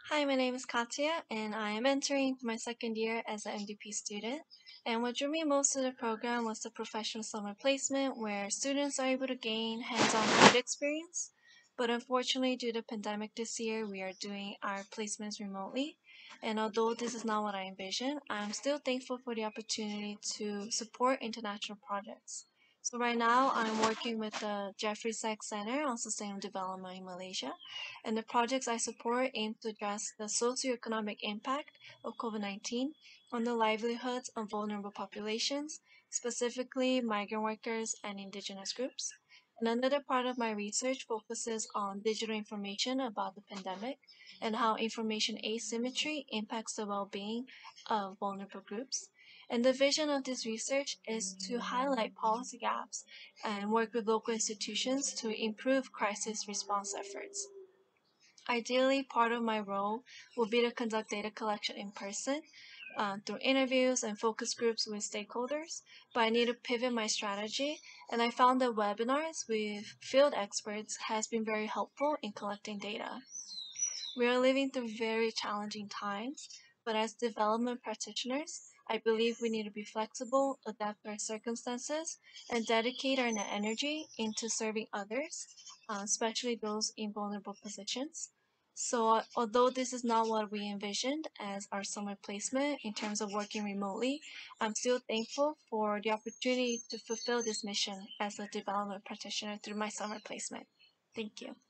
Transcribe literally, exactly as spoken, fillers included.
Hi, my name is Katia, and I am entering my second year as an M D P student. And what drew me most to the program was the professional summer placement, where students are able to gain hands-on field experience. But unfortunately, due to the pandemic this year, we are doing our placements remotely. And although this is not what I envisioned, I'm still thankful for the opportunity to support international projects. So right now, I'm working with the Jeffrey Sachs Center on Sustainable Development in Malaysia, and the projects I support aim to address the socio-economic impact of COVID nineteen on the livelihoods of vulnerable populations, specifically migrant workers and indigenous groups. And another part of my research focuses on digital information about the pandemic and how information asymmetry impacts the well-being of vulnerable groups. And the vision of this research is to highlight policy gaps and work with local institutions to improve crisis response efforts. Ideally, part of my role would be to conduct data collection in person uh, through interviews and focus groups with stakeholders, but I need to pivot my strategy, and I found that webinars with field experts has been very helpful in collecting data. We are living through very challenging times, but as development practitioners, I believe we need to be flexible, adapt to our circumstances, and dedicate our energy into serving others, uh, especially those in vulnerable positions. So, uh, although this is not what we envisioned as our summer placement in terms of working remotely, I'm still thankful for the opportunity to fulfill this mission as a development practitioner through my summer placement. Thank you.